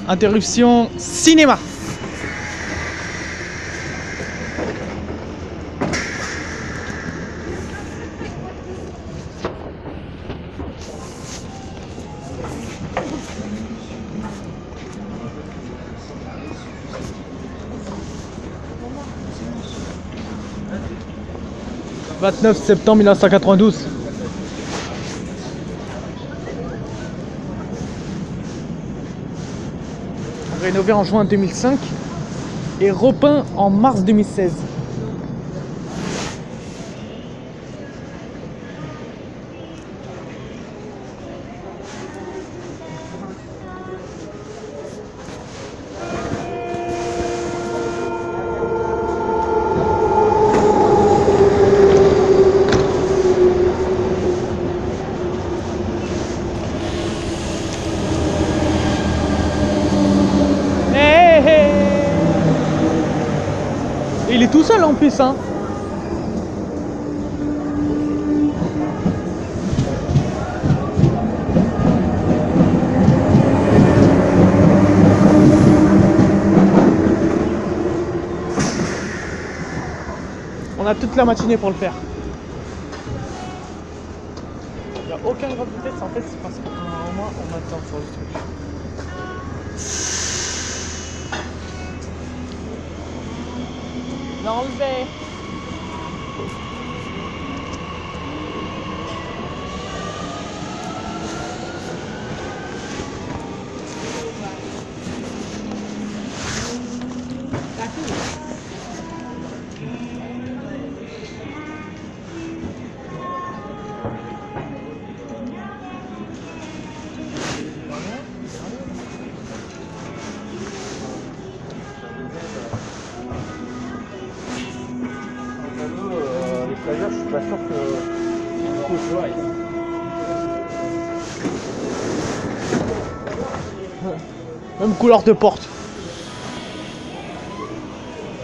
Interruption cinéma. « 29 septembre 1992 ». Rénové en juin 2005 et repeint en mars 2016. Il est tout seul en plus, hein. On a toute la matinée pour le faire. Il n'y a aucun grave vitesse en fait, c'est parce qu'au moins on a le temps sur le truc. L'enlever. D'ailleurs, je suis pas sûr que du coup je vois. Même couleur de porte. Déjà ?